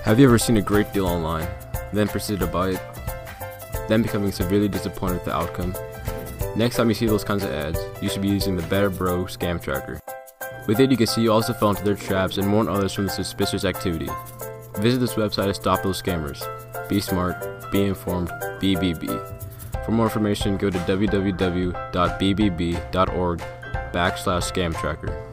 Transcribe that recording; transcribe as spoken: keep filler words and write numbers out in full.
Have you ever seen a great deal online, then proceeded to buy it, then becoming severely disappointed with the outcome? Next time you see those kinds of ads, you should be using the B B B Scam Tracker. With it, you can see you also fell into their traps and warn others from the suspicious activity. Visit this website to stop those scammers. Be smart, be informed, B B B. For more information, go to w w w dot b b b dot org backslash scam tracker.